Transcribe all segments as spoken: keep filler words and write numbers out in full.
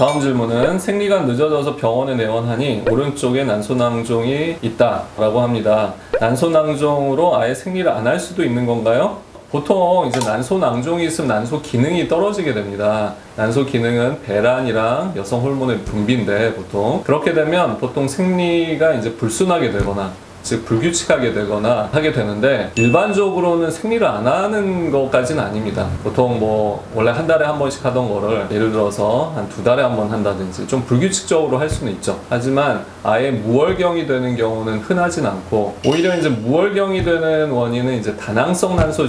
다음 질문은 생리가 늦어져서 병원에 내원하니 오른쪽에 난소낭종이 있다 라고 합니다. 난소낭종으로 아예 생리를 안 할 수도 있는 건가요? 보통 이제 난소낭종이 있으면 난소 기능이 떨어지게 됩니다. 난소 기능은 배란이랑 여성 호르몬의 분비인데 보통 그렇게 되면 보통 생리가 이제 불순하게 되거나 즉 불규칙하게 되거나 하게 되는데 일반적으로는 생리를 안 하는 것까지는 아닙니다. 보통 뭐 원래 한 달에 한 번씩 하던 거를 예를 들어서 한 두 달에 한 번 한다든지 좀 불규칙적으로 할 수는 있죠. 하지만 아예 무월경이 되는 경우는 흔하진 않고 오히려 이제 무월경이 되는 원인은 이제 다낭성 난소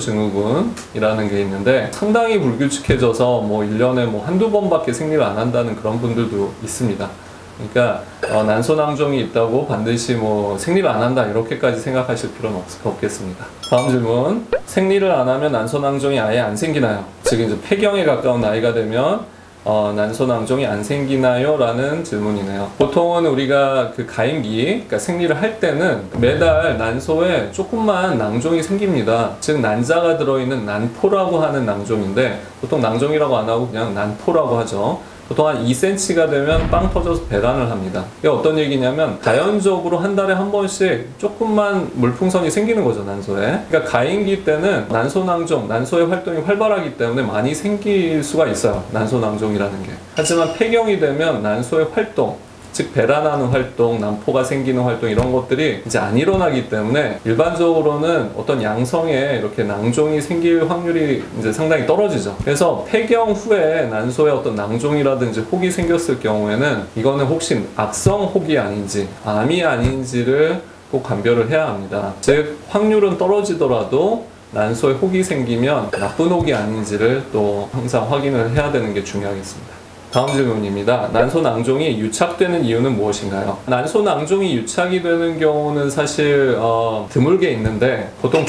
증후군이라는 게 있는데 상당히 불규칙해져서 뭐 일 년에 뭐 한두 번밖에 생리를 안 한다는 그런 분들도 있습니다. 그러니까 어, 난소낭종이 있다고 반드시 뭐 생리를 안 한다 이렇게까지 생각하실 필요는 없, 없겠습니다. 다음 질문. 생리를 안 하면 난소낭종이 아예 안 생기나요? 즉 이제 폐경에 가까운 나이가 되면 어, 난소낭종이 안 생기나요? 라는 질문이네요. 보통은 우리가 그 가임기, 그러니까 생리를 할 때는 매달 난소에 조금만 낭종이 생깁니다. 즉 난자가 들어있는 난포라고 하는 낭종인데 보통 낭종이라고 안 하고 그냥 난포라고 하죠. 보통 한 이 센티미터가 되면 빵 터져서 배란을 합니다. 이게 어떤 얘기냐면 자연적으로 한 달에 한 번씩 조금만 물풍선이 생기는 거죠, 난소에. 그러니까 가임기 때는 난소낭종, 난소의 활동이 활발하기 때문에 많이 생길 수가 있어요, 난소낭종이라는 게. 하지만 폐경이 되면 난소의 활동, 즉 배란하는 활동, 난포가 생기는 활동 이런 것들이 이제 안 일어나기 때문에 일반적으로는 어떤 양성에 이렇게 낭종이 생길 확률이 이제 상당히 떨어지죠. 그래서 폐경 후에 난소에 어떤 낭종이라든지 혹이 생겼을 경우에는 이거는 혹시 악성 혹이 아닌지 암이 아닌지를 꼭 감별을 해야 합니다. 즉 확률은 떨어지더라도 난소에 혹이 생기면 나쁜 혹이 아닌지를 또 항상 확인을 해야 되는 게 중요하겠습니다. 다음 질문입니다. 난소낭종이 유착되는 이유는 무엇인가요? 난소낭종이 유착이 되는 경우는 사실 어, 드물게 있는데 보통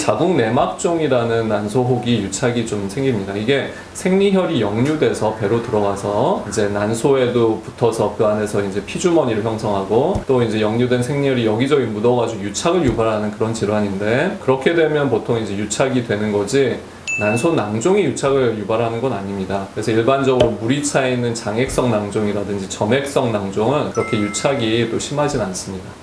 자궁내막종이라는 난소혹이 유착이 좀 생깁니다. 이게 생리혈이 역류돼서 배로 들어가서 이제 난소에도 붙어서 그 안에서 이제 피주머니를 형성하고 또 이제 역류된 생리혈이 여기저기 묻어가지고 유착을 유발하는 그런 질환인데 그렇게 되면 보통 이제 유착이 되는 거지 난소낭종이 유착을 유발하는 건 아닙니다. 그래서 일반적으로 물이 차 있는 장액성 낭종이라든지 점액성 낭종은 그렇게 유착이 또 심하진 않습니다.